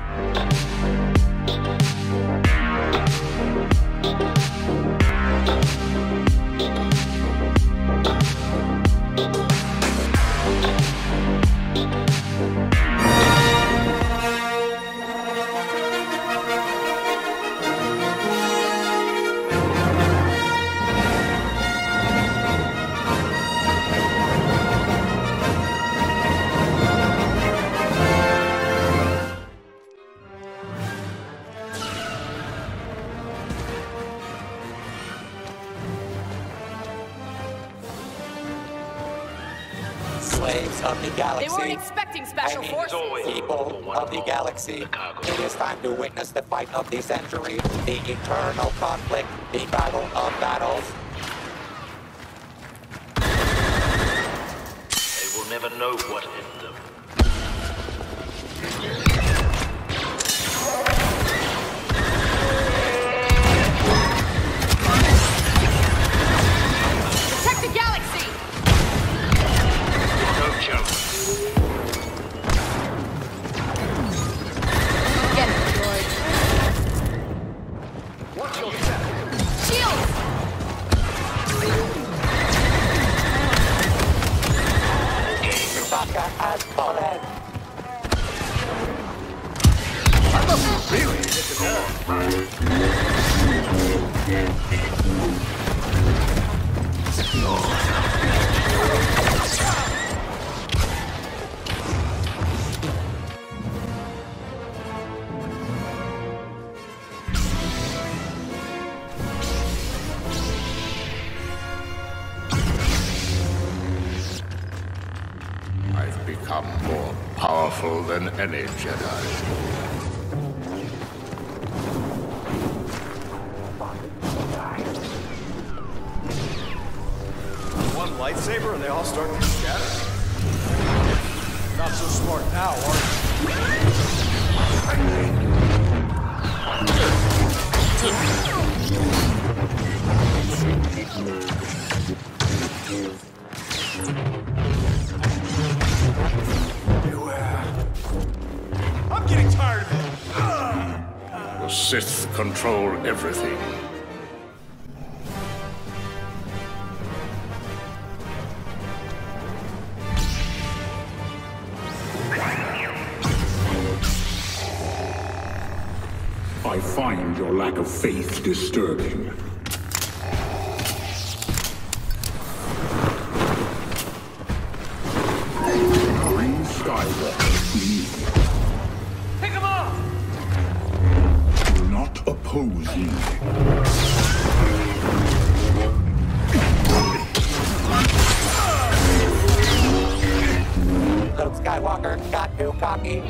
Slaves of the galaxy. They weren't expecting special forces. People of the galaxy. It is time to witness the fight of the century, the eternal conflict, the battle of battles. They will never know what hit them. Protect the galaxy! No joke. Get it, droid. Watch your step. Shields! Chewbacca has fallen. Really hit the nerve. I've become more powerful than any Jedi. One lightsaber and they all start to scatter? Not so smart now, are Beware. I'm getting tired of it. The Sith control everything. I find your lack of faith disturbing. Green Skywalker, lead. Pick him up! Do not oppose me. Luke Skywalker got too cocky.